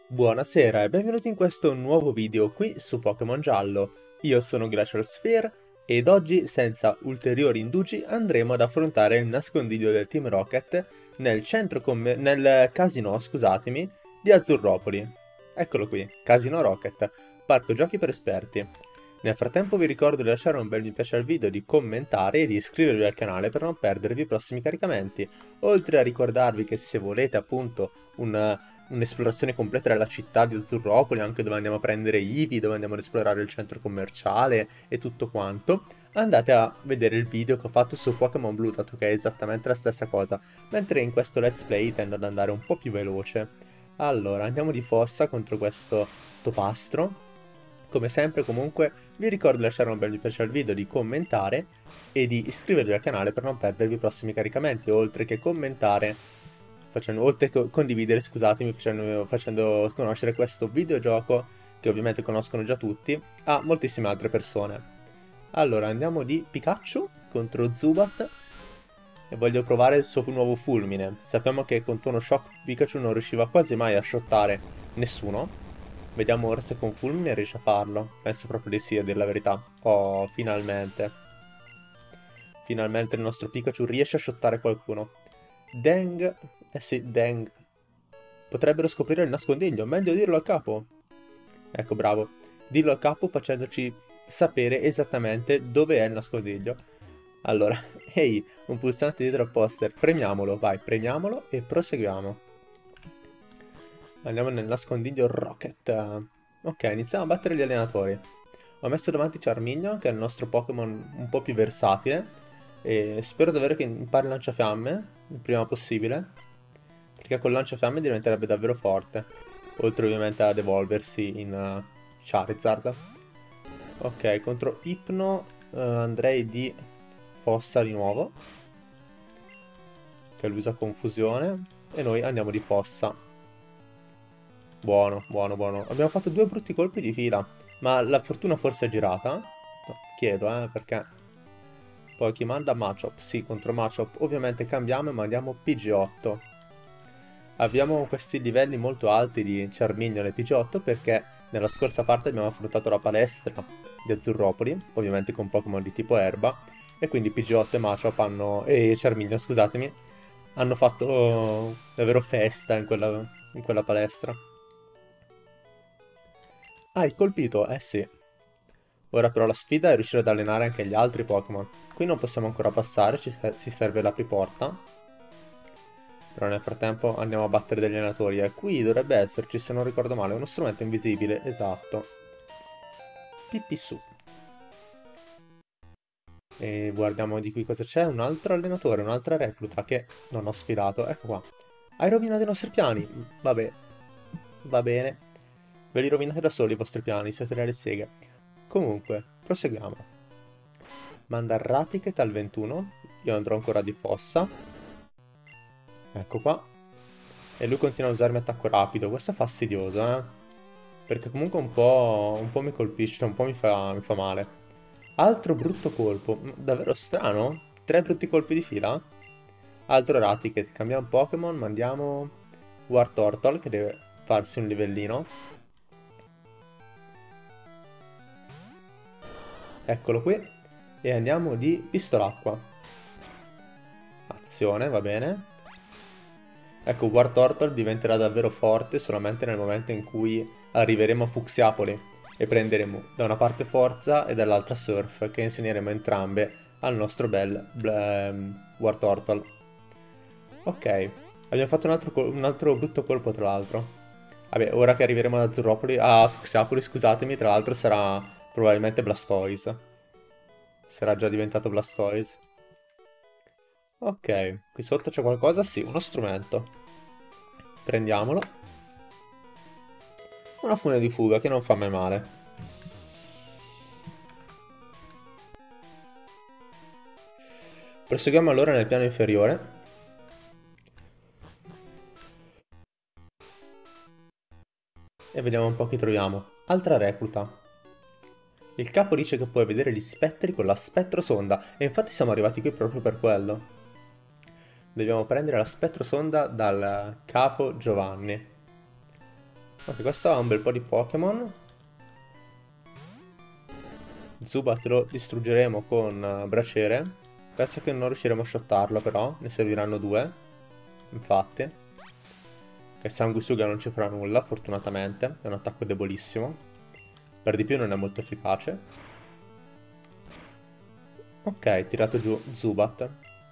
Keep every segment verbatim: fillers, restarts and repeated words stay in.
Buonasera e benvenuti in questo nuovo video qui su Pokémon Giallo. Io sono Glacial Sphere ed oggi, senza ulteriori indugi, andremo ad affrontare il nascondiglio del Team Rocket nel centro come nel casino, scusatemi, di Azzurropoli. Eccolo qui, Casino Rocket, parco giochi per esperti. Nel frattempo vi ricordo di lasciare un bel mi piace al video, di commentare e di iscrivervi al canale per non perdervi i prossimi caricamenti, oltre a ricordarvi che se volete appunto un... un'esplorazione completa della città di Azzurropoli, anche dove andiamo a prendere Eevee, dove andiamo ad esplorare il centro commerciale e tutto quanto, andate a vedere il video che ho fatto su Pokémon Blue, dato che è esattamente la stessa cosa, mentre in questo let's play tendo ad andare un po' più veloce. Allora, andiamo di fossa contro questo topastro. Come sempre comunque vi ricordo di lasciare un bel mi piace al video, di commentare e di iscrivervi al canale per non perdervi i prossimi caricamenti, oltre che commentare Facendo, oltre che condividere, scusatemi, facendo, facendo conoscere questo videogioco, che ovviamente conoscono già tutti, a moltissime altre persone. Allora, andiamo di Pikachu contro Zubat, e voglio provare il suo nuovo fulmine. Sappiamo che con Tuono Shock Pikachu non riusciva quasi mai a shottare nessuno. Vediamo ora se con fulmine riesce a farlo. Penso proprio di sì, a dire la verità. Oh, finalmente. Finalmente il nostro Pikachu riesce a shottare qualcuno. Deng... Eh sì, Deng. Potrebbero scoprire il nascondiglio, meglio dirlo al capo. Ecco, bravo. Dillo al capo facendoci sapere esattamente dove è il nascondiglio. Allora, ehi, un pulsante dietro al poster. Premiamolo, vai, premiamolo e proseguiamo. Andiamo nel nascondiglio Rocket. Ok, iniziamo a battere gli allenatori. Ho messo davanti Charmeleon, che è il nostro Pokémon un po' più versatile. E spero davvero che impari lanciafiamme il prima possibile, perché con lanciafiamme diventerebbe davvero forte, oltre ovviamente ad evolversi in uh, Charizard. Ok, contro Ipno uh, andrei di fossa di nuovo, che lui usa confusione, e noi andiamo di fossa. Buono, buono, buono. Abbiamo fatto due brutti colpi di fila, ma la fortuna forse è girata? No, chiedo, eh, perché... Poi chi manda Machop? Sì, contro Machop ovviamente cambiamo e mandiamo P G otto. Abbiamo questi livelli molto alti di Charmeleon e P G otto perché nella scorsa parte abbiamo affrontato la palestra di Azzurropoli, ovviamente con Pokémon di tipo erba, e quindi P G otto e Machop hanno... e Charmeleon, scusatemi, hanno fatto davvero festa in quella, in quella palestra. Ah, hai colpito? Eh sì. Ora però la sfida è riuscire ad allenare anche gli altri Pokémon. Qui non possiamo ancora passare, ci, ci serve l'apriporta. Però nel frattempo andiamo a battere degli allenatori. E qui dovrebbe esserci, se non ricordo male, uno strumento invisibile, esatto. Pippi su. E guardiamo di qui cosa c'è. Un altro allenatore, un'altra recluta che non ho sfidato. Ecco qua. Hai rovinato i nostri piani. Vabbè. Va bene. Ve li rovinate da soli i vostri piani, siete delle seghe. Comunque, proseguiamo. Manda Raticket al ventuno. Io andrò ancora di fossa. Ecco qua. E lui continua a usarmi attacco rapido. Questo è fastidioso, eh. Perché comunque un po', un po' mi colpisce, un po' mi fa, mi fa male. Altro brutto colpo. Davvero strano. Tre brutti colpi di fila. Altro Raticket. Cambiamo Pokémon. Mandiamo Wartortle che deve farsi un livellino. Eccolo qui. E andiamo di pistolacqua. Azione, va bene. Ecco, Wartortle diventerà davvero forte solamente nel momento in cui arriveremo a Fuxiapoli e prenderemo da una parte Forza e dall'altra Surf, che insegneremo entrambe al nostro bel um, Wartortle. Ok, abbiamo fatto un altro, un altro brutto colpo tra l'altro. Vabbè, ora che arriveremo ad Azzurropoli, a Fuxiapoli, scusatemi, tra l'altro sarà probabilmente Blastoise. Sarà già diventato Blastoise. Ok, qui sotto c'è qualcosa? Sì, uno strumento. Prendiamolo. Una fune di fuga che non fa mai male. Proseguiamo allora nel piano inferiore. E vediamo un po' chi troviamo. Altra recluta. Il capo dice che puoi vedere gli spettri con la spettrosonda, e infatti siamo arrivati qui proprio per quello. Dobbiamo prendere la spettrosonda dal capo Giovanni. Ok, questo ha un bel po' di Pokémon. Zubat lo distruggeremo con uh, Braciere. Penso che non riusciremo a shottarlo però, ne serviranno due. Infatti. Che Sanguisuga non ci farà nulla, fortunatamente. È un attacco debolissimo. Per di più non è molto efficace. Ok, tirato giù Zubat.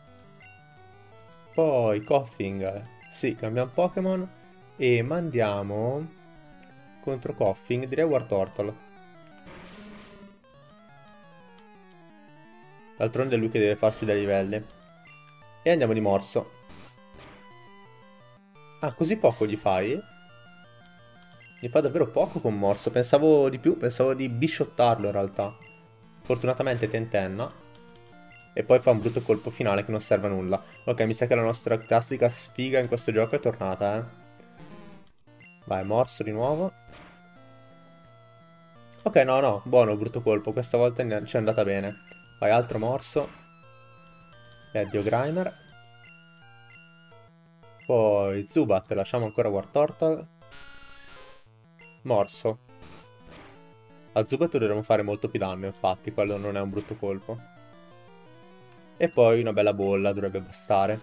Poi Koffing. Sì, cambiamo Pokémon. E mandiamo contro Koffing, direi Wartortle. D'altronde è lui che deve farsi dai livelli. E andiamo di morso. Ah, così poco gli fai? Gli fa davvero poco con morso. Pensavo di più, pensavo di bisciottarlo in realtà. Fortunatamente tentenna. E poi fa un brutto colpo finale che non serve a nulla. Ok, mi sa che la nostra classica sfiga in questo gioco è tornata, eh. Vai, morso di nuovo. Ok, no, no, buono, brutto colpo. Questa volta ci è andata bene. Vai, altro morso. E addio Grimer. Poi Zubat, lasciamo ancora Wartortle. Morso. A Zubat dovremmo fare molto più danno, infatti, quello non è un brutto colpo. E poi una bella bolla dovrebbe bastare.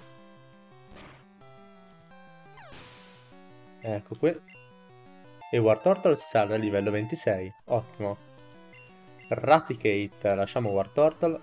Ecco qui. E Wartortle sale a livello ventisei. Ottimo. Raticate, lasciamo Wartortle.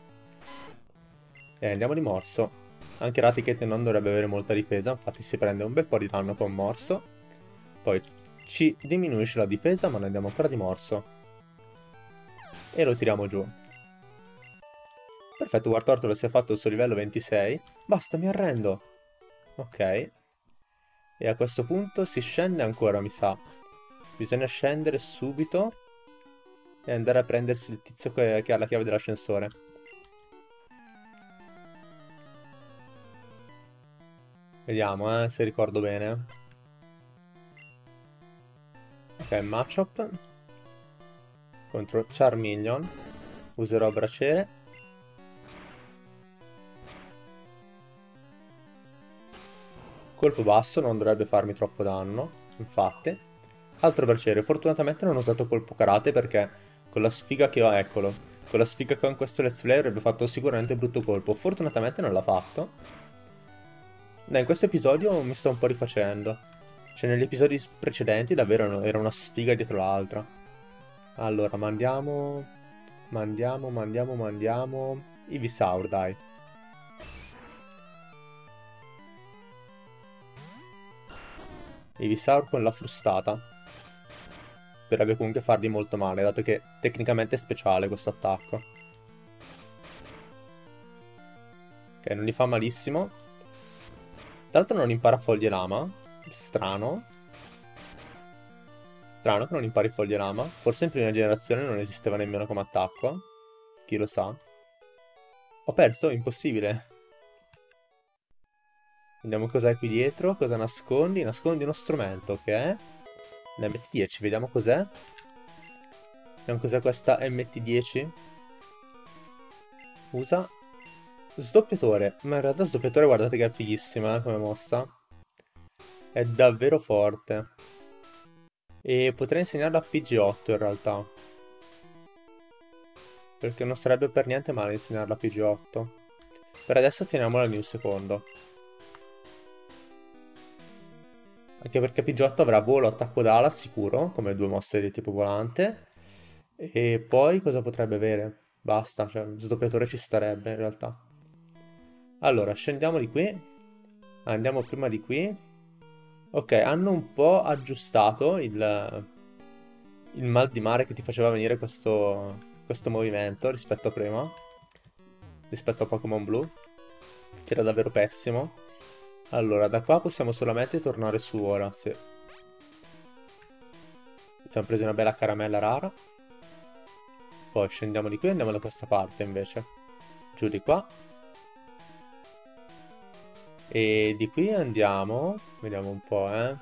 E andiamo di morso. Anche Raticate non dovrebbe avere molta difesa, infatti si prende un bel po' di danno con morso. Poi ci diminuisce la difesa, ma noi andiamo ancora di morso. E lo tiriamo giù. Perfetto, Wartortle si è fatto il suo livello ventisei. Basta, mi arrendo. Ok. E a questo punto si scende ancora, mi sa. Bisogna scendere subito e andare a prendersi il tizio che, che ha la chiave dell'ascensore. Vediamo, eh, se ricordo bene. Ok, Machop. Contro Charmeleon. Userò Braciere. Colpo basso, non dovrebbe farmi troppo danno, infatti. Altro Braciere, fortunatamente non ho usato colpo karate perché con la sfiga che ho, eccolo, con la sfiga che ho in questo let's play avrebbe fatto sicuramente brutto colpo. Fortunatamente non l'ha fatto. Dai, in questo episodio mi sto un po' rifacendo. Cioè, negli episodi precedenti davvero era una sfiga dietro l'altra. Allora, mandiamo... Mandiamo, mandiamo, mandiamo... Ivysaur, dai. Ivysaur con la frustata. Dovrebbe comunque fargli molto male, dato che tecnicamente è speciale questo attacco. Ok, non gli fa malissimo. Tra l'altro non impara foglie lama. Strano. Strano che non impari foglie lama. Forse in prima generazione non esisteva nemmeno come attacco. Chi lo sa. Ho perso? Impossibile. Vediamo cos'è qui dietro. Cosa nascondi? Nascondi uno strumento, ok? Ne M T dieci, vediamo cos'è. Vediamo cos'è questa M T dieci. Usa Sdoppiatore. Ma in realtà sdoppiatore guardate che è fighissima, eh, come mossa. È davvero forte. E potrei insegnarla a P G otto in realtà. Perché non sarebbe per niente male insegnarla a P G otto. Per adesso teniamola in un secondo. Anche perché P G otto avrà volo, attacco d'ala sicuro, come due mosse di tipo volante. E poi cosa potrebbe avere? Basta, cioè sdoppiatore ci starebbe in realtà. Allora, scendiamo di qui. Andiamo prima di qui. Ok, hanno un po' aggiustato il, il mal di mare che ti faceva venire questo, questo movimento rispetto a prima. Rispetto a Pokémon Blu. Che era davvero pessimo. Allora, da qua possiamo solamente tornare su ora, sì. Abbiamo preso una bella caramella rara. Poi scendiamo di qui e andiamo da questa parte invece. Giù di qua. E di qui andiamo... Vediamo un po', eh.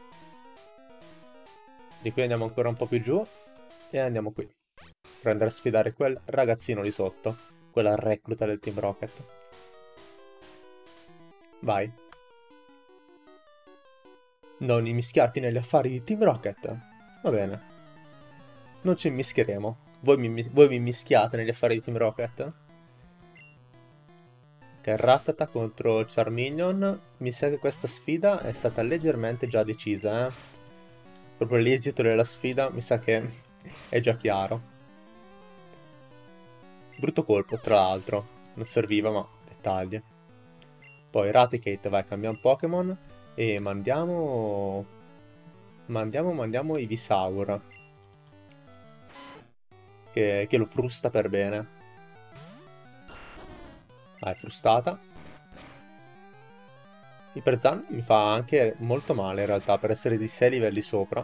Di qui andiamo ancora un po' più giù. E andiamo qui. Per andare a sfidare quel ragazzino lì sotto. Quella recluta del Team Rocket. Vai. Non immischiarti negli affari di Team Rocket. Va bene. Non ci immischeremo. Voi mi, voi mi mischiate negli affari di Team Rocket? Che Rattata contro Charmeleon. Mi sa che questa sfida è stata leggermente già decisa, eh. Proprio l'esito della sfida mi sa che è già chiaro. Brutto colpo, tra l'altro. Non serviva, ma dettagli. Poi Raticate, vai, cambiamo Pokémon. E mandiamo... Mandiamo, mandiamo Ivysaur. Che, che lo frusta per bene. Vai, frustata. Iperzan mi fa anche molto male in realtà per essere di sei livelli sopra.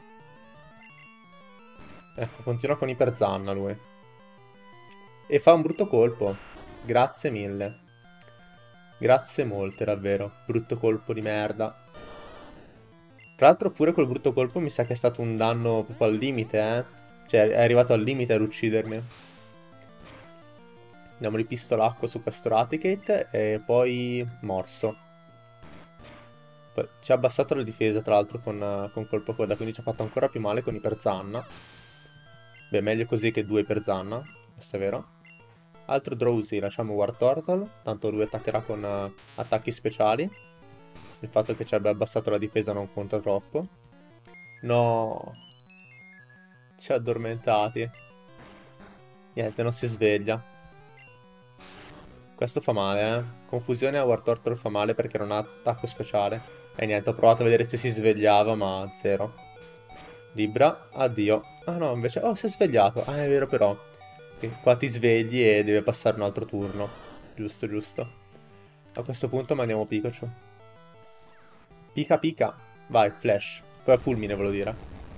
Ecco, continua con Iperzanna lui. E fa un brutto colpo. Grazie mille. Grazie molte, davvero. Brutto colpo di merda. Tra l'altro pure quel brutto colpo mi sa che è stato un danno proprio al limite, eh. Cioè è arrivato al limite ad uccidermi. Andiamo di pistolacco su questo Raticate e poi morso. Ci ha abbassato la difesa tra l'altro con, con colpo coda, quindi ci ha fatto ancora più male con Iperzanna. Beh, meglio così che due Iperzanna, questo è vero. Altro Drowsy, lasciamo Wartortle, tanto lui attaccherà con uh, attacchi speciali. Il fatto che ci abbia abbassato la difesa non conta troppo. No, ci ha addormentati. Niente, non si sveglia. Questo fa male, eh. Confusione a Wartortle fa male perché non ha attacco speciale. E niente, ho provato a vedere se si svegliava, ma zero. Libra, addio. Ah no, invece... Oh, si è svegliato. Ah, è vero però. Che qua ti svegli e deve passare un altro turno. Giusto, giusto. A questo punto mandiamo Pikachu. Pica, pica. Vai, Flash. Poi a fulmine, volevo dire.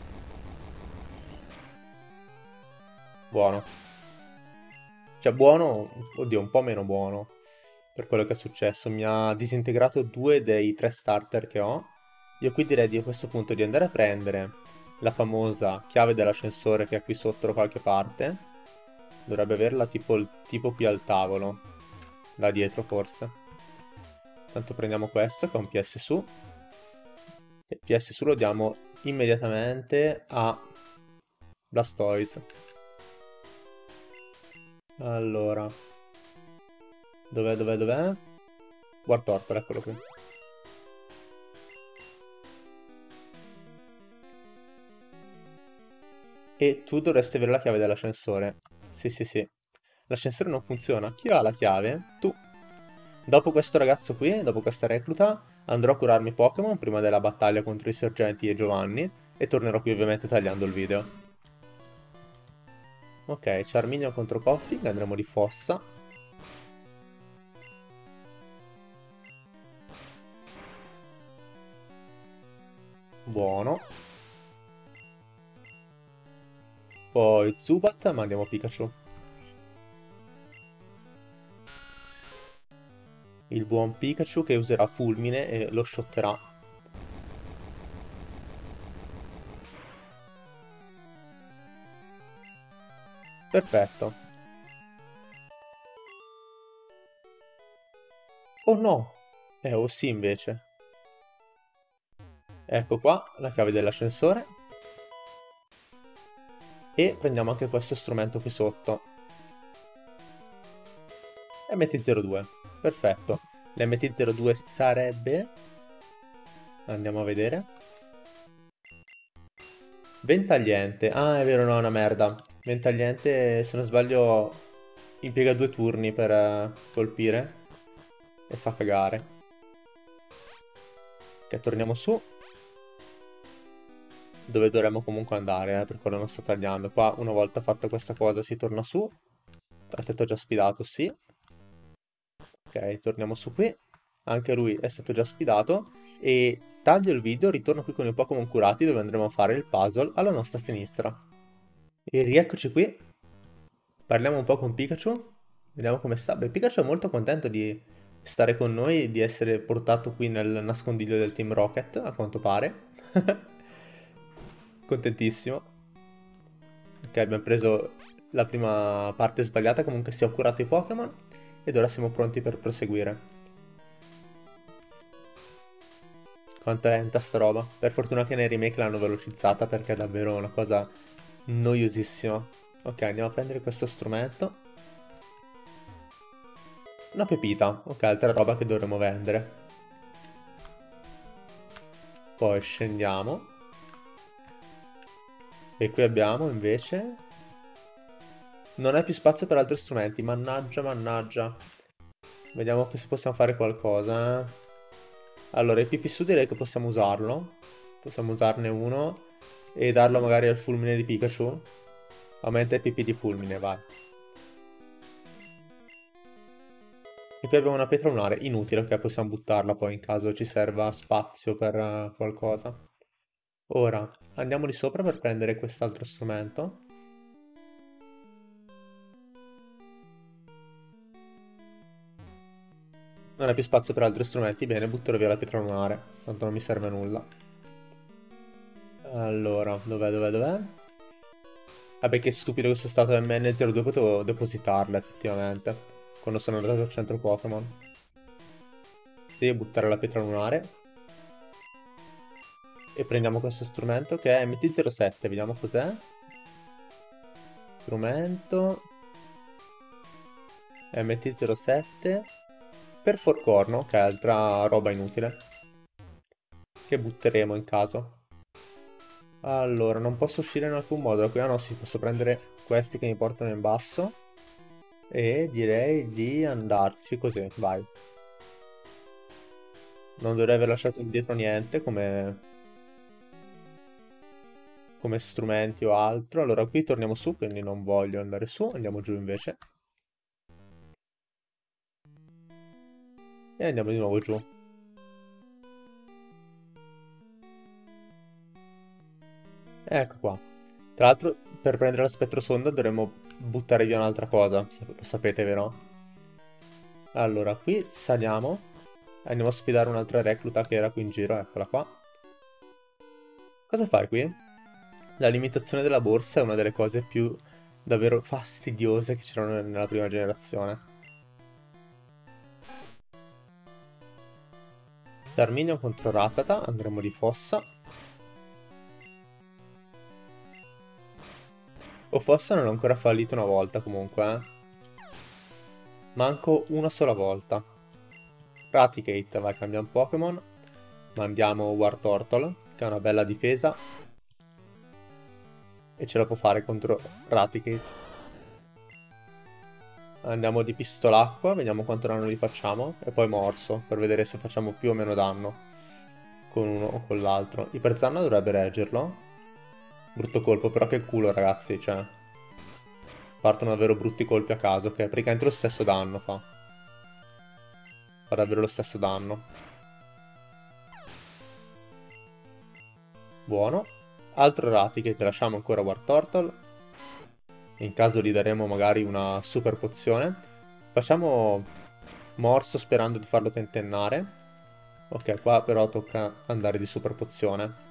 Buono. Cioè, buono... Oddio, un po' meno buono. Per quello che è successo. Mi ha disintegrato due dei tre starter che ho. Io qui direi di a questo punto di andare a prendere la famosa chiave dell'ascensore che è qui sotto da qualche parte. Dovrebbe averla tipo, il, tipo qui al tavolo. Là dietro forse. Tanto prendiamo questo che è un P S su. E P S su lo diamo immediatamente a Blastoise. Allora. Dov'è, dov'è, dov'è? Wartortle, eccolo qui. E tu dovresti avere la chiave dell'ascensore. Sì, sì, sì. L'ascensore non funziona. Chi ha la chiave? Tu. Dopo questo ragazzo qui, dopo questa recluta, andrò a curarmi Pokémon prima della battaglia contro i sergenti e Giovanni. E tornerò qui ovviamente tagliando il video. Ok, Charmeleon contro Koffing, andremo di fossa. Buono. Poi Zubat, mandiamo Pikachu. Il buon Pikachu che userà fulmine e lo shotterà. Perfetto. Oh no! Eh, oh sì invece. Ecco qua la chiave dell'ascensore. E prendiamo anche questo strumento qui sotto. M T zero due. Perfetto. L'M T zero due sarebbe... Andiamo a vedere. Ventagliente. Ah, è vero, no, è una merda. Ventagliente, se non sbaglio, impiega due turni per uh, colpire. E fa cagare. Ok, torniamo su. Dove dovremmo comunque andare, eh, per quello non sto tagliando. Qua, una volta fatta questa cosa, si torna su. A te t'ho già sfidato, sì. Ok, torniamo su qui. Anche lui è stato già sfidato. E taglio il video, ritorno qui con i Pokémon curati dove andremo a fare il puzzle alla nostra sinistra. E rieccoci qui. Parliamo un po' con Pikachu. Vediamo come sta. Beh, Pikachu è molto contento di stare con noi e di essere portato qui nel nascondiglio del Team Rocket, a quanto pare. Contentissimo. Ok, abbiamo preso la prima parte sbagliata, comunque si è curato i Pokémon. Ed ora siamo pronti per proseguire. Quanto è lenta sta roba. Per fortuna che nei remake l'hanno velocizzata perché è davvero una cosa noiosissima. Ok, andiamo a prendere questo strumento. Una pepita. Ok, altra roba che dovremmo vendere. Poi scendiamo. E qui abbiamo invece... Non è più spazio per altri strumenti. Mannaggia, mannaggia. Vediamo se possiamo fare qualcosa. Allora, il pipisù direi che possiamo usarlo. Possiamo usarne uno. E darlo magari al fulmine di Pikachu. Aumenta il pipì di fulmine, vai. E poi abbiamo una pietra lunare. Inutile, ok, possiamo buttarla poi in caso ci serva spazio per uh, qualcosa. Ora, andiamo di sopra per prendere quest'altro strumento. Non è più spazio per altri strumenti, bene, butterò via la pietra lunare, tanto non mi serve a nulla. Allora, dov'è, dov'è, dov'è? Vabbè, che stupido che sono stato M N zero due, potevo depositarla effettivamente, quando sono andato al centro Pokémon. Devo buttare la pietra lunare. E prendiamo questo strumento che è M T zero sette, vediamo cos'è. Strumento... M T zero sette... Perforcorno, ok, altra roba inutile. Che butteremo in caso. Allora, non posso uscire in alcun modo da qui. Ah no, sì, posso prendere questi che mi portano in basso. E direi di andarci così, vai. Non dovrei aver lasciato indietro niente come... come strumenti o altro. Allora, qui torniamo su, quindi non voglio andare su. Andiamo giù invece. E andiamo di nuovo giù. Ecco qua. Tra l'altro, per prendere la spettrosonda dovremmo buttare via un'altra cosa. Lo sapete, vero? Allora, qui saliamo. Andiamo a sfidare un'altra recluta che era qui in giro. Eccola qua. Cosa fai qui? La limitazione della borsa è una delle cose più davvero fastidiose che c'erano nella prima generazione. Darminion contro Rattata, andremo di fossa. O fossa non ho ancora fallito una volta comunque, eh. Manco una sola volta. Raticate, vai, cambiamo Pokémon. Mandiamo Wartortle, che ha una bella difesa. E ce la può fare contro Raticate. Andiamo di pistolacqua, vediamo quanto danno gli facciamo. E poi morso, per vedere se facciamo più o meno danno con uno o con l'altro. Iperzanna dovrebbe reggerlo. Brutto colpo, però che culo ragazzi, cioè. Partono davvero brutti colpi a caso, che praticamente lo stesso danno fa. Fa davvero lo stesso danno. Buono. Altro Raticate, lasciamo ancora Wartortle. In caso gli daremo magari una super pozione. Facciamo morso sperando di farlo tentennare. Ok, qua però tocca andare di super pozione.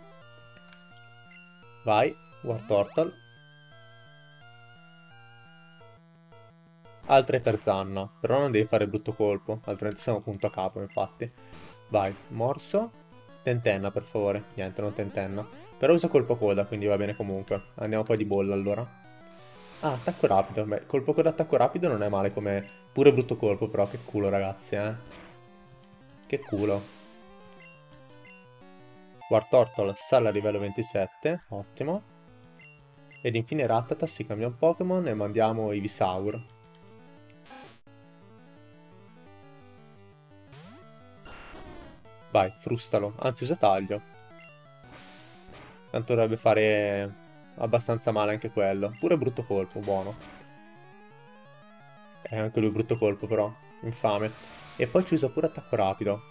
Vai, Wartortle. Altra Iperzanna, però non devi fare brutto colpo, altrimenti siamo punto a capo, infatti. Vai, morso. Tentenna, per favore. Niente, non tentenna. Però usa colpo coda, quindi va bene comunque. Andiamo poi di bolla, allora. Ah, attacco rapido. Beh, colpo coda attacco rapido non è male come... Pure brutto colpo, però. Che culo, ragazzi, eh. Che culo. Wartortle sale a livello ventisette. Ottimo. Ed infine Rattata si cambia un Pokémon e mandiamo Ivysaur. Vai, frustalo. Anzi, usa taglio. Tanto dovrebbe fare abbastanza male anche quello. Pure brutto colpo, buono. È anche lui brutto colpo, però. Infame. E poi ci usa pure attacco rapido.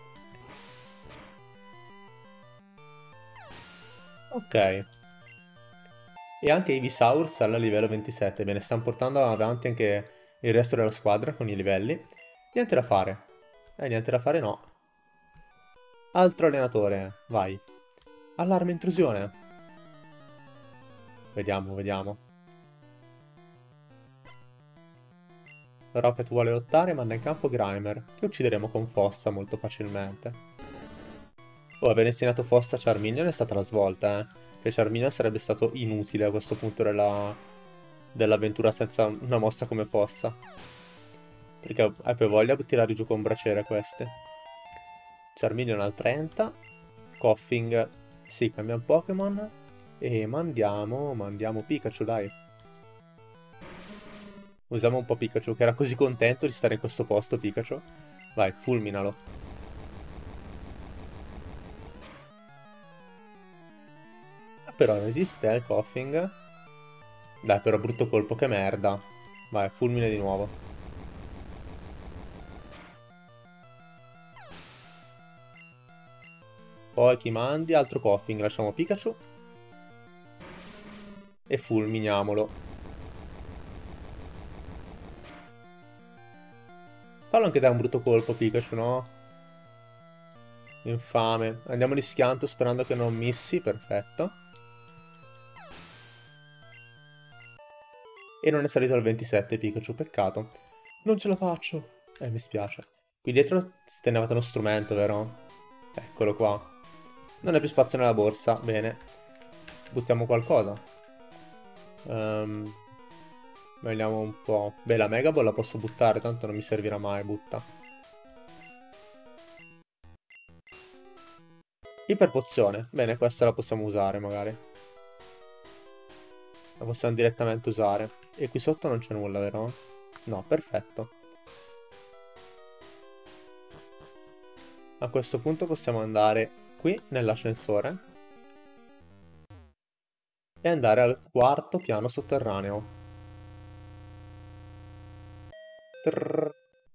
Ok. E anche Ivysaur sale a livello ventisette. Bene, stanno portando avanti anche il resto della squadra con i livelli. Niente da fare. Eh, niente da fare no. Altro allenatore, vai. Allarme intrusione. Vediamo, vediamo. Rocket vuole lottare, manda in campo Grimer, che uccideremo con fossa molto facilmente. Oh, aver insegnato Fossa a Charmeleon è stata la svolta, eh. Perché Charmeleon sarebbe stato inutile a questo punto della... dell'avventura senza una mossa come Fossa. Perché hai poi voglia di tirare giù con braciere queste. Charmeleon al trenta. Koffing, sì, cambiamo Pokémon. E mandiamo, mandiamo Pikachu, dai. Usiamo un po' Pikachu, che era così contento di stare in questo posto, Pikachu. Vai, fulminalo. Però resiste eh, il Koffing. Dai, però brutto colpo, che merda. Vai, fulmine di nuovo. Poi chi mandi? Altro Koffing, lasciamo Pikachu. E fulminiamolo. Fallo anche dare un brutto colpo, Pikachu, no? Infame. Andiamo di schianto sperando che non missi, perfetto. E non è salito al ventisette Pikachu, peccato. Non ce la faccio. Eh, mi spiace. Qui dietro stenevate uno strumento, vero? Eccolo qua. Non è più spazio nella borsa, bene. Buttiamo qualcosa. Um, vediamo un po'. Beh, la Mega Ball la posso buttare, tanto non mi servirà mai, butta. Iperpozione. Bene, questa la possiamo usare, magari. La possiamo direttamente usare. E qui sotto non c'è nulla, vero? No, perfetto. A questo punto possiamo andare qui nell'ascensore e andare al quarto piano sotterraneo. Trrr.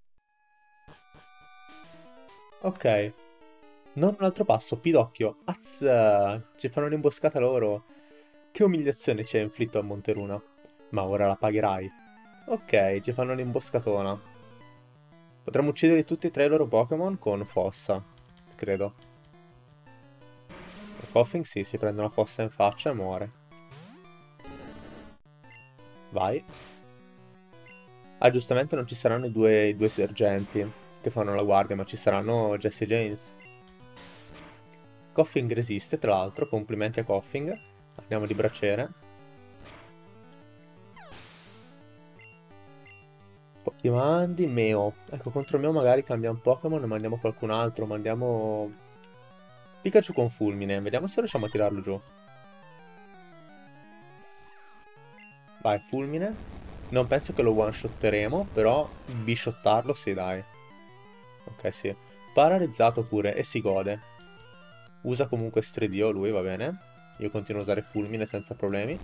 Ok. Non un altro passo, Pidocchio. Az! Ci fanno un'imboscata loro. Che umiliazione ci ha inflitto a Monteruna. Ma ora la pagherai. Ok, ci fanno un'imboscatona. Potremmo uccidere tutti e tre i loro Pokémon con Fossa, credo. Il Koffing sì, si prende una fossa in faccia e muore. Vai. Ah, giustamente non ci saranno i due, i due sergenti che fanno la guardia, ma ci saranno Jesse e James. Koffing resiste, tra l'altro, complimenti a Koffing. Andiamo di braciere. Poi mandi Meo. Ecco, contro Meo magari cambiamo Pokémon e mandiamo qualcun altro. Mandiamo Pikachu con fulmine. Vediamo se riusciamo a tirarlo giù. Vai, fulmine. Non penso che lo one-shotteremo, però bishottarlo sì, dai. Ok, sì. Paralizzato pure e si gode. Usa comunque Stredio lui, va bene. Io continuo a usare fulmine senza problemi.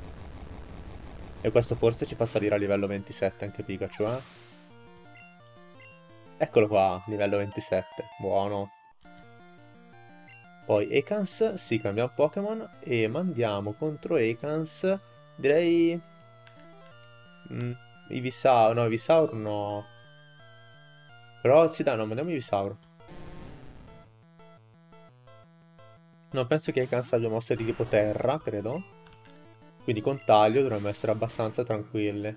E questo forse ci fa salire a livello ventisette anche Pikachu, eh. Eccolo qua, livello ventisette. Buono. Poi Ekans, sì, cambiamo Pokémon e mandiamo contro Ekans, direi... Mm, Ivysaur, no, Ivysaur no. Però sì, dai, no, mandiamo Ivysaur. No, penso che Ekans abbia mosse di tipo terra, credo. Quindi con taglio dovremmo essere abbastanza tranquilli.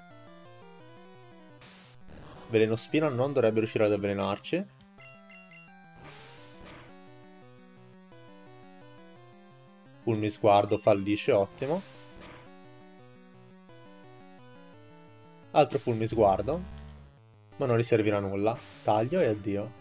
Veleno Spina non dovrebbe riuscire ad avvelenarci. Fulmi Sguardo fallisce, ottimo. Altro Fulmi Sguardo. Ma non gli servirà a nulla. Taglio e addio.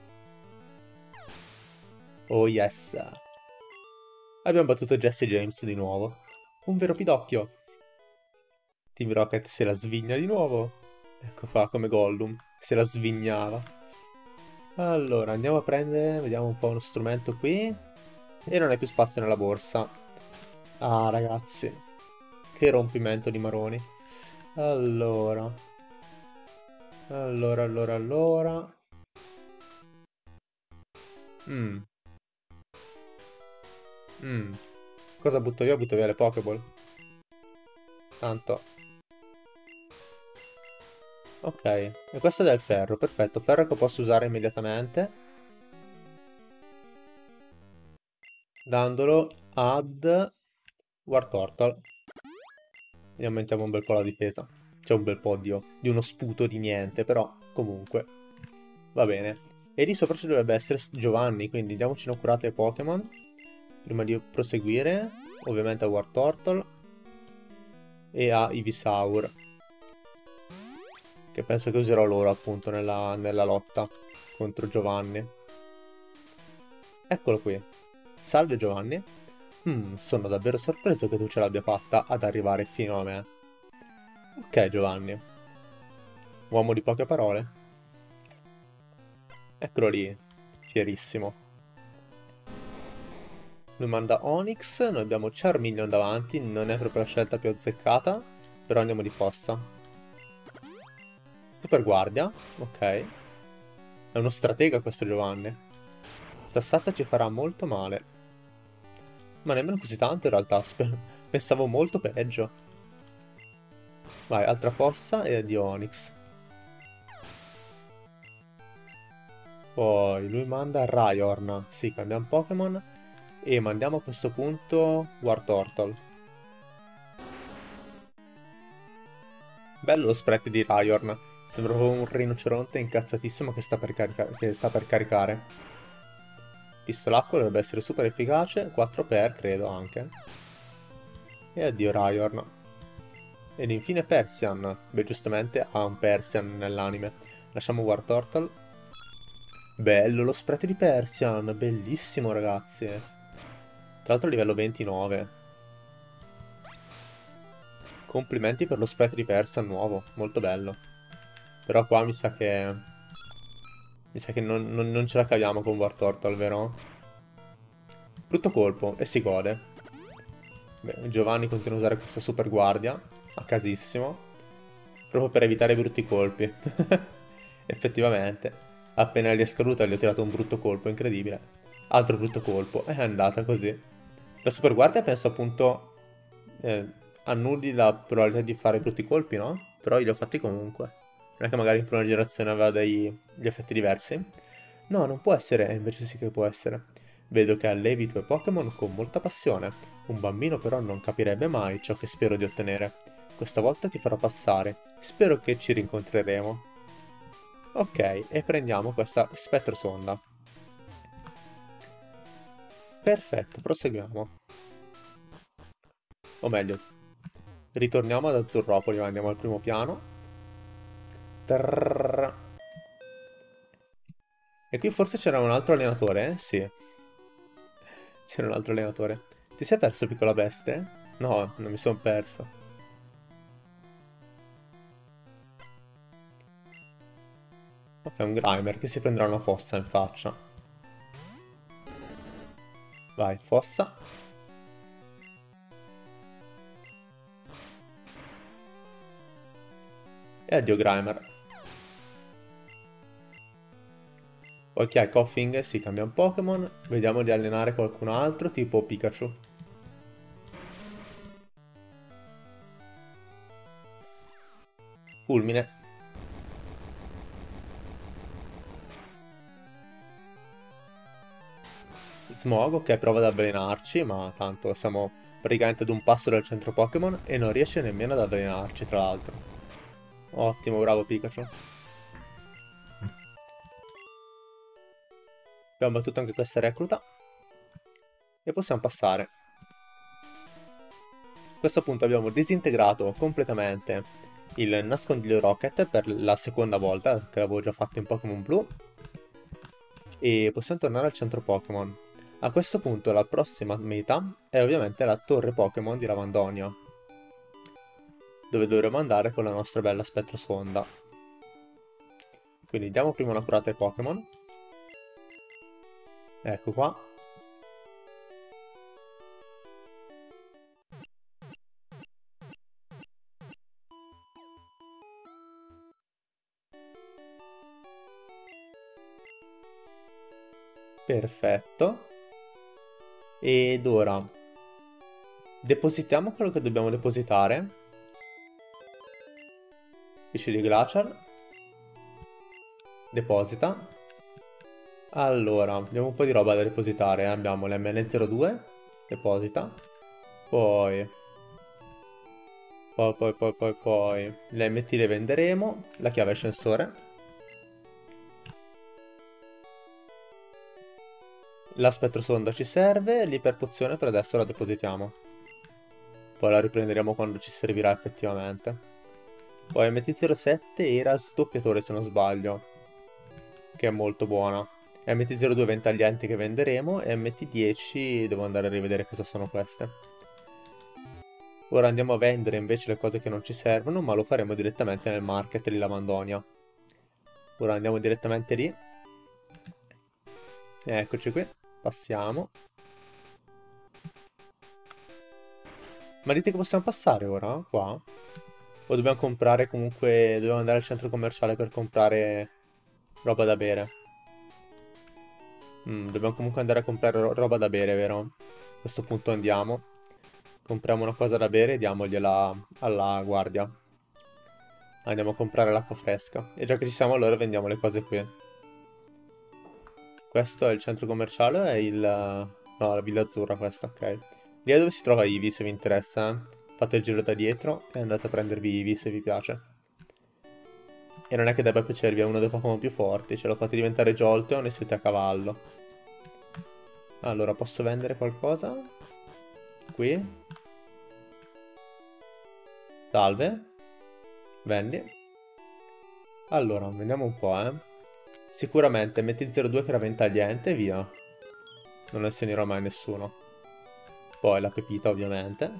Oh yes. Abbiamo battuto Jesse James di nuovo. Un vero pidocchio. Team Rocket se la svigna di nuovo. Ecco qua, come Gollum. Se la svignava. Allora, andiamo a prendere, vediamo un po' uno strumento qui. E non è più spazio nella borsa. Ah, ragazzi. Che rompimento di maroni. Allora. Allora, allora, allora. Mmm. Mmm. Cosa butto via? Butto via le Pokéball. Tanto. Ok. E questo è del ferro. Perfetto. Ferro che posso usare immediatamente. Dandolo ad Wartortle. E aumentiamo un bel po' la difesa. C'è un bel po' di, di uno sputo di niente, però comunque va bene. E lì sopra ci dovrebbe essere Giovanni, quindi diamoci un'occhiata ai Pokémon. Prima di proseguire, ovviamente a Wartortle e a Ivysaur, che penso che userò loro appunto nella, nella lotta contro Giovanni. Eccolo qui. Salve Giovanni. Hmm, sono davvero sorpreso che tu ce l'abbia fatta ad arrivare fino a me. Ok Giovanni. Uomo di poche parole. Eccolo lì, fierissimo. Lui manda Onix, noi abbiamo Charmeleon davanti, non è proprio la scelta più azzeccata, però andiamo di fossa. Super guardia, ok. È uno stratega questo Giovanni. Sta satta ci farà molto male. Ma nemmeno così tanto in realtà, pensavo molto peggio. Vai, altra fossa e addio Onix. Poi lui manda Rhyhorn, sì, cambiamo Pokémon. E mandiamo a questo punto Wartortle. Bello lo sprite di Rhyhorn. Sembra un rinoceronte incazzatissimo che sta per, che sta per caricare. Pistolacqua dovrebbe essere super efficace. quattro per, credo anche. E addio Rhyhorn. Ed infine Persian. Beh, giustamente ha un Persian nell'anime. Lasciamo Wartortle. Bello lo sprite di Persian. Bellissimo, ragazzi. Tra l'altro livello ventinove. Complimenti per lo sprite di Persian nuovo, molto bello. Però qua mi sa che... Mi sa che non, non, non ce la caviamo con Wartortle, vero? Brutto colpo, e si gode. Beh, Giovanni continua a usare questa super guardia, a casissimo. Proprio per evitare brutti colpi. Effettivamente. Appena gli è scaduta gli ho tirato un brutto colpo, incredibile. Altro brutto colpo, è andata così. La super guardia penso appunto eh, annulli la probabilità di fare brutti colpi, no? Però io li ho fatti comunque. Non è che magari in prima generazione aveva degli effetti diversi? No, non può essere, invece sì che può essere. Vedo che allevi i tuoi Pokémon con molta passione. Un bambino però non capirebbe mai ciò che spero di ottenere. Questa volta ti farò passare. Spero che ci rincontreremo. Ok, e prendiamo questa Spettrosonda. Perfetto, proseguiamo. O meglio, ritorniamo ad Azzurropoli, andiamo al primo piano. Trrr. E qui forse c'era un altro allenatore, eh? Sì. C'era un altro allenatore. Ti sei perso, piccola bestia? No, non mi sono perso. Ok, un Grimer che si prenderà una fossa in faccia. Vai, fossa. E addio Grimer. Ok, Koffing si cambia un Pokémon. Vediamo di allenare qualcun altro, tipo Pikachu. Fulmine. Smog, ok, prova ad avvelenarci, ma tanto siamo praticamente ad un passo dal centro Pokémon e non riesce nemmeno ad avvelenarci, tra l'altro. Ottimo, bravo Pikachu. Abbiamo battuto anche questa recluta. E possiamo passare. A questo punto abbiamo disintegrato completamente il nascondiglio Rocket per la seconda volta, che avevo già fatto in Pokémon Blu. E possiamo tornare al centro Pokémon. A questo punto la prossima meta è ovviamente la torre Pokémon di Lavandonia, dove dovremo andare con la nostra bella Spettrosonda. Quindi diamo prima una curata ai Pokémon. Ecco qua. Perfetto. Ed ora depositiamo quello che dobbiamo depositare. Pisci di Glacial. Deposita. Allora, abbiamo un po' di roba da depositare. Abbiamo l'M N zero due. Deposita. Poi... Poi, poi, poi, poi, poi... Le M T le venderemo. La chiave ascensore. La spettrosonda ci serve, l'iperpozione per adesso la depositiamo. Poi la riprenderemo quando ci servirà effettivamente. Poi M T zero sette era sdoppiatore se non sbaglio, che è molto buona. M T zero due ventaglienti che venderemo e M T dieci devo andare a rivedere cosa sono queste. Ora andiamo a vendere invece le cose che non ci servono, ma lo faremo direttamente nel market di Lavandonia. Ora andiamo direttamente lì. Eccoci qui, passiamo. Ma dite che possiamo passare ora? Qua? O dobbiamo comprare comunque... Dobbiamo andare al centro commerciale per comprare roba da bere? Mm, dobbiamo comunque andare a comprare ro roba da bere, vero? A questo punto andiamo. Compriamo una cosa da bere e diamogliela alla guardia. Andiamo a comprare l'acqua fresca. E già che ci siamo allora vendiamo le cose qui. Questo è il centro commerciale, è il... No, la Villa Azzurra questa, ok. Lì è dove si trova Ivy, se vi interessa. Fate il giro da dietro e andate a prendervi Ivy, se vi piace. E non è che debba piacervi, è uno dei Pokémon più forti. Ce lo fate diventare Jolteon e siete a cavallo. Allora, posso vendere qualcosa? Qui. Salve. Vendi. Allora, vediamo un po', eh. Sicuramente M T zero due che era ventagliente, via. Non ne insegnerò mai a nessuno. Poi la pepita, ovviamente.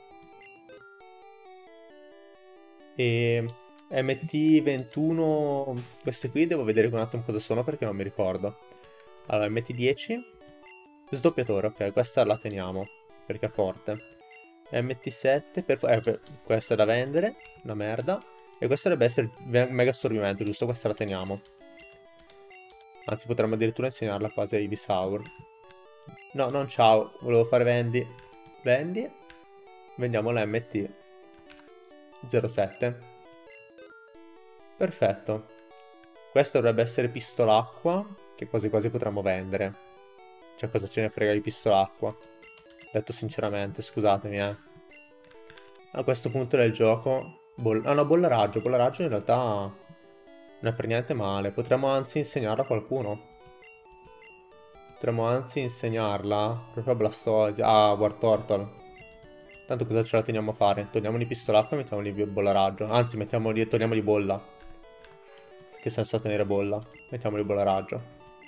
E M T ventuno... Queste qui devo vedere un attimo cosa sono perché non mi ricordo. Allora, M T dieci. Sdoppiatore, ok, questa la teniamo perché è forte. M T sette, per... Eh, per... questa è da vendere, una merda. E questo dovrebbe essere il mega assorbimento, giusto? Questa la teniamo. Anzi, potremmo addirittura insegnarla quasi a Ivysaur. No, non ciao, volevo fare vendi. Vendi. Vendiamo la M T zero sette. Perfetto. Questo dovrebbe essere pistolacqua, che quasi quasi potremmo vendere. Cioè, cosa ce ne frega di pistolacqua? Detto sinceramente, scusatemi, eh. A questo punto del gioco... Boll ah no, bolla raggio. Bolla raggio in realtà non è per niente male. Potremmo anzi insegnarla a qualcuno. Potremmo anzi insegnarla proprio a Blastoise. Ah, War Turtle. Tanto cosa ce la teniamo a fare? Togliamogli pistolacqua e mettiamogli bolla raggio. Anzi, mettiamogli, togliamogli bolla. Che senso ha tenere bolla? Mettiamogli bolla raggio.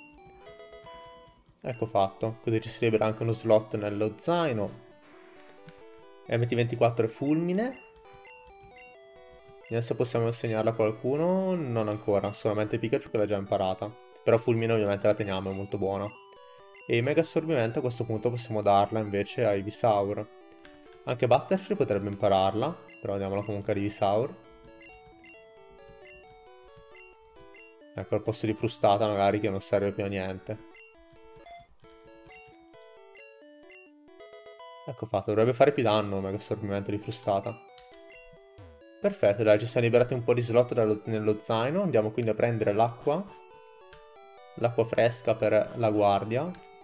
Ecco fatto. Così ci si libera anche uno slot nello zaino. M T ventiquattro è fulmine. Vediamo se possiamo insegnarla a qualcuno. Non ancora, solamente Pikachu che l'ha già imparata. Però fulmine ovviamente la teniamo, è molto buona. E mega assorbimento a questo punto possiamo darla invece a Ivysaur. Anche Butterfree potrebbe impararla, però diamola comunque a Ivysaur. Ecco, al posto di frustata magari che non serve più a niente. Ecco fatto, dovrebbe fare più danno mega assorbimento di frustata. Perfetto, dai, ci siamo liberati un po' di slot dallo, nello zaino. Andiamo quindi a prendere l'acqua. L'acqua fresca per la guardia.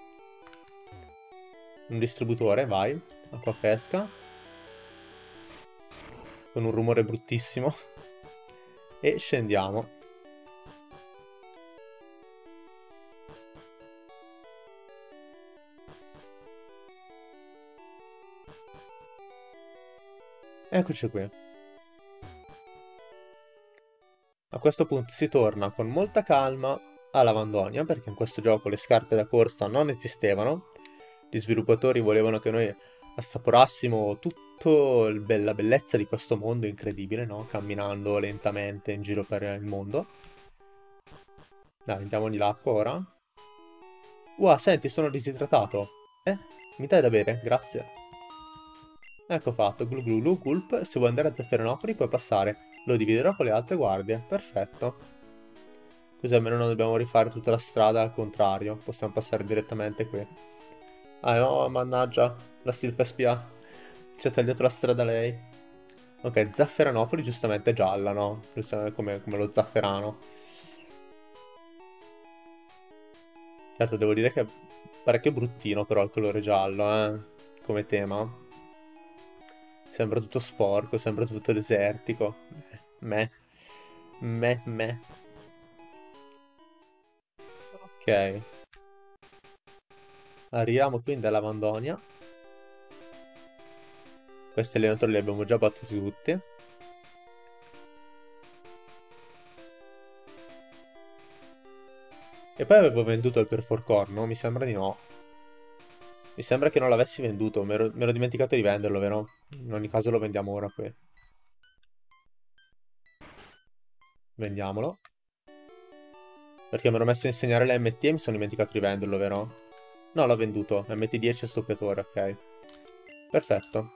Un distributore, vai. Acqua fresca. Con un rumore bruttissimo. E scendiamo. Eccoci qui. A questo punto si torna con molta calma a Lavandonia, perché in questo gioco le scarpe da corsa non esistevano. Gli sviluppatori volevano che noi assaporassimo tutta la bellezza di questo mondo incredibile, no? Camminando lentamente in giro per il mondo. Dai, diamogli l'acqua ora. Wow, senti, sono disidratato. Eh, mi dai da bere? Grazie. Ecco fatto, glu glu glu gulp. Se vuoi andare a Zafferanopoli puoi passare. Lo dividerò con le altre guardie. Perfetto. Così almeno non dobbiamo rifare tutta la strada al contrario. Possiamo passare direttamente qui. Ah no, mannaggia. La Silphespia ci ha tagliato la strada lei. Ok, Zafferanopoli giustamente è gialla, no? Giustamente come, come lo zafferano. Certo, devo dire che è parecchio bruttino però il colore giallo, eh. Come tema. Sembra tutto sporco, sembra tutto desertico. Meh. Meh, meh. Ok. Arriviamo quindi alla Mandonia. Questi allenatori li abbiamo già battuti tutti. E poi avevo venduto il Perforcore, no? Mi sembra di no. Mi sembra che non l'avessi venduto, mi ero, mi ero dimenticato di venderlo, vero? In ogni caso lo vendiamo ora qui. Vendiamolo. Perché mi ero messo a insegnare l'M T e mi sono dimenticato di venderlo, vero? No, l'ho venduto. M T dieci e stoppiatore, ok. Perfetto.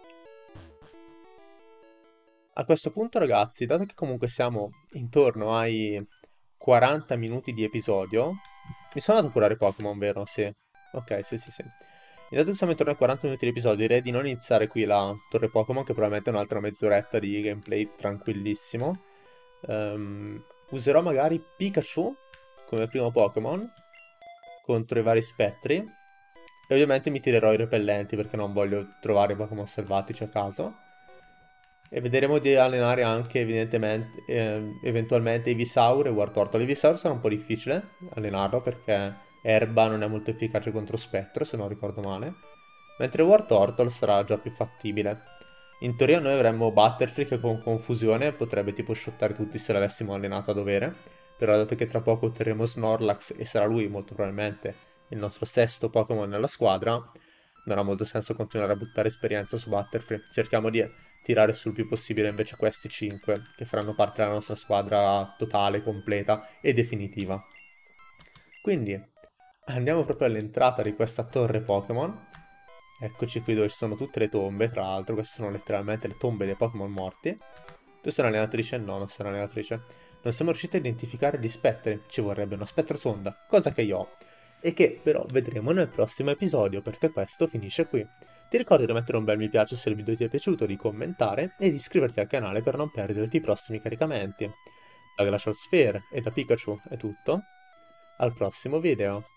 A questo punto, ragazzi, dato che comunque siamo intorno ai quaranta minuti di episodio, mi sono andato a curare Pokémon, vero? Sì. Ok, sì, sì, sì. Intanto siamo intorno ai quaranta minuti di episodio, direi di non iniziare qui la torre Pokémon, che probabilmente è un'altra mezz'oretta di gameplay tranquillissimo. Um, userò magari Pikachu come primo Pokémon contro i vari spettri. E ovviamente mi tirerò i repellenti perché non voglio trovare Pokémon selvatici a caso. E vedremo di allenare anche evidentemente, eh, eventualmente Ivysaur e Wartortle. Ivysaur sarà un po' difficile allenarlo perché Erba non è molto efficace contro Spettro, se non ricordo male. Mentre Wartortle sarà già più fattibile. In teoria noi avremmo Butterfree che con confusione potrebbe tipo shottare tutti se l'avessimo allenato a dovere. Però dato che tra poco otterremo Snorlax e sarà lui molto probabilmente il nostro sesto Pokémon nella squadra, non ha molto senso continuare a buttare esperienza su Butterfree. Cerchiamo di tirare sul più possibile invece questi cinque che faranno parte della nostra squadra totale, completa e definitiva. Quindi andiamo proprio all'entrata di questa torre Pokémon. Eccoci qui dove ci sono tutte le tombe, tra l'altro queste sono letteralmente le tombe dei Pokémon morti. Tu sei un'allenatrice? No, non sei un'allenatrice. Non siamo riusciti a identificare gli spettri, ci vorrebbe una spettrosonda, cosa che io ho. E che però vedremo nel prossimo episodio, perché questo finisce qui. Ti ricordo di mettere un bel mi piace se il video ti è piaciuto, di commentare e di iscriverti al canale per non perderti i prossimi caricamenti. Da Glacial Sphere e da Pikachu è tutto. Al prossimo video.